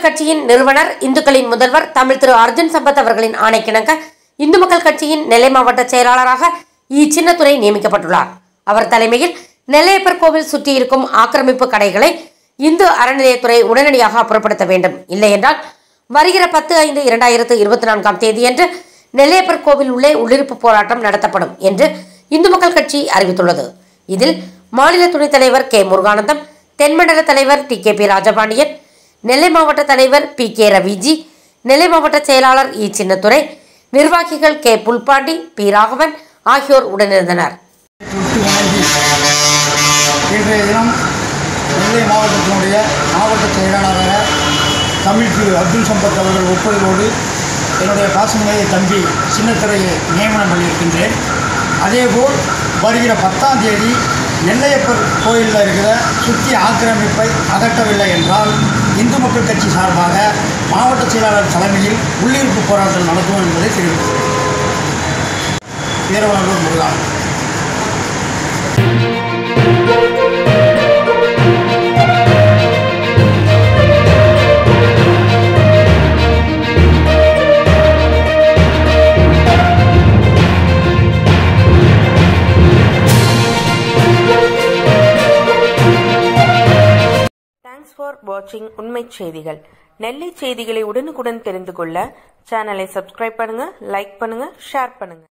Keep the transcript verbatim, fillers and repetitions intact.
கட்சியின் நிறுவனர், இந்துக்களின் முதல்வர் தமிழ் திரு அர்ஜுன் சம்பத் அவர்களின் ஆணைக்கிணங்க இந்து மக்கள் கட்சியின் நெல்லை மாவட்ட செயலாளராக இ சின்னத்துரை நியமிக்கப்பட்டுள்ளார். அவர் தலைமையில் நெல்லையப்பர் கோவில் சுற்றியிருக்கும் ஆக்கிரமிப்பு கடைகளை இந்து அறநிலையத்துறை உடனடியாக அப்புறப்படுத்த வேண்டும். இல்லை என்றால் வருகிற பத்து ஐந்து இரண்டாயிரத்து இருபத்தி நான்காம் தேதியன்று நெல்லையப்பர் கோவில் உள்ளே உள்ளிருப்பு போராட்டம் நடத்தப்படும் என்று இந்து மக்கள் கட்சி அறிவித்துள்ளது. இதில் மாநில துணைத் தலைவர் கே முருகானந்தம், தென்மண்டல தலைவர் T K P Rajapandian, Nellai மாவட்ட தலைவர் பி கே ரவிஜி, நெல்லை மாவட்ட செயலாளர் இ சின்னத்துரை, நிர்வாகிகள் கே புல்பாண்டி, பி ராகவன் ஆகியோர் உடனிருந்தனர். இன்றைய தினம் நெல்லை மாவட்டத்தினுடைய மாவட்ட செயலாளராக தமிழ் திரு அர்ஜுன் சம்பத் அவர்கள் ஒப்புதலோடு என்னுடைய பாசமிகு தம்பி சின்னத்துரையை நியமனம் பண்ணியிருக்கின்றேன். அதேபோல் வருகிற பத்தாம் தேதி நெல்லையப்பர் கோயிலில் இருக்கிற சுற்றி ஆக்கிரமிப்பை அகற்றவில்லை என்றால் இந்து மக்கள் கட்சி சார்பாக மாவட்ட செயலாளர் தலைமையில் உள்ளிருப்பு போராட்டம் நடத்தும் என்பதை தெரிவிக்கிறேன். வீரவாளூர் முருகன். Thanks for watching உண்மை செய்திகள். நெல்லை செய்திகளை உடனுக்குடன் தெரிந்து கொள்ள சேனலை சப்ஸ்கிரைப் பண்ணுங்க, லைக் பண்ணுங்க, ஷேர் பண்ணுங்க.